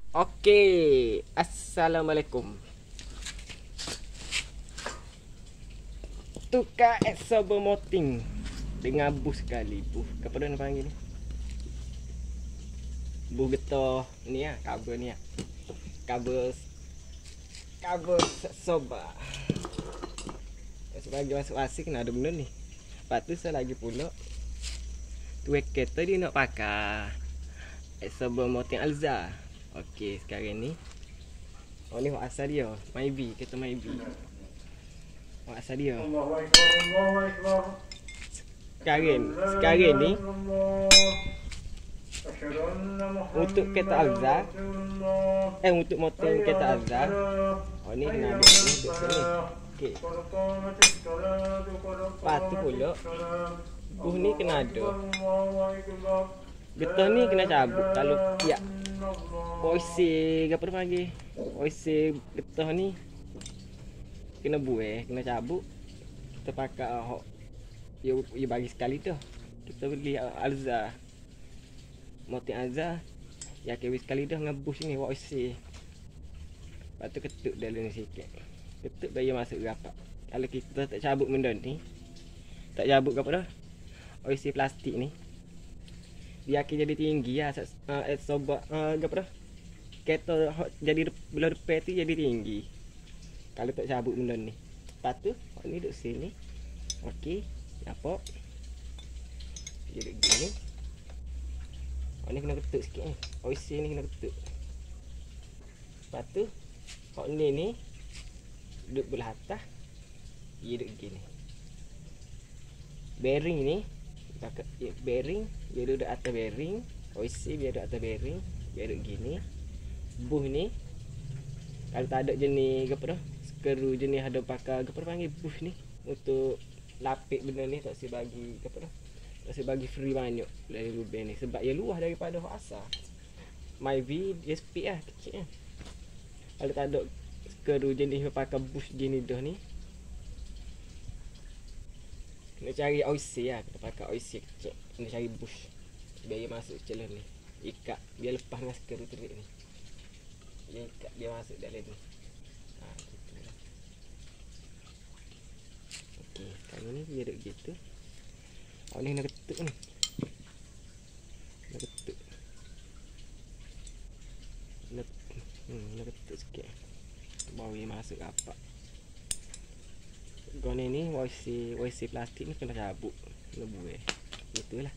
Okey, Assalamualaikum. Tukar absorber moting dengan bus sekali. Bus, apa dah nak panggil ni? Bus getah ni lah, cover ni lah. Cover absorber. Sebagai masuk-masuk kena ada benda ni. Lepas tu saya lagi pula tuai kereta dia nak pakai absorber moting Alza. Okey, sekarang ni oh ni wak asal dia, Myvi, kereta Myvi. Wak asal dia. Sekarang ni untuk kereta Alza, untuk moting kereta Alza. Oh ni kena ada ni duduk sini. Okey. Lepas tu pula buh ni kena ada. Getah ni kena cabut kalau tiap oisi apa dia panggil? Oisi getah ni kena buih, kena cabut. Kita pakai hok dia bagi sekali tu. Kita beli Alza. Moting Alza ya kewis sekali dah ngebus ni oisi. Lepas tu ketuk dalam ni sikit. Ketuk bagi masuk rapat. Kalau kita tak cabut benda ni, tak cabut ke apa dah? Oisi plastik ni. Dia akan jadi tinggi lah. Sobat apa dah? Kereta jadi belah depan tu jadi tinggi. Kalau tak cabut benda ni. Lepas tu, ni duduk sini. Okey, nampak? Dia duduk gini. Ni kena ketuk sikit ni. Oisi ni kena ketuk. Lepas tu, ni duduk belah atas. Dia duduk gini. Bearing ni, bearing dia duduk atas bearing. Oisi dia duduk atas bearing. Dia duduk gini. Buh ni kalau tak ada jenis apa dah, skru jenis ada pakai apa panggil buh ni untuk lapik benda ni, tak si bagi apa dah, tak si bagi free banyak dari lubang ni sebab ia luas daripada hak asal. Myvi dia speed lah, kecil lah. Kalau tak ada skru jenis pakai bush jenis dah ni, kena cari oisi lah. Kita pakai oisi kecil, kena cari bush biar dia masuk celah ni, ikat biar lepas dengan skru terik ni. Dia ikat dia masuk dalam ni. Gitu lah. Okey, sekarang ni dia duduk gitu. Ni kena ketuk ni. Kena ketuk. Kena ketuk sikit. Baru dia masuk rapat. Gone ni YC plastik ni kena cabut. Kena buih. Gitulah.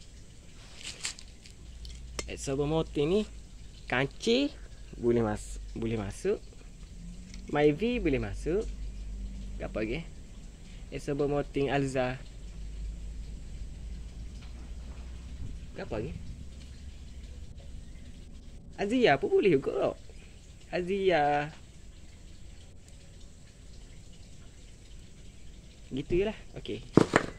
Absorber motor ni kancil boleh masuk. Myvi boleh masuk. Apa lagi? Absorber motor Alza. Apa lagi? Azia pun boleh juga. Azia. Gitu je lah. Okey.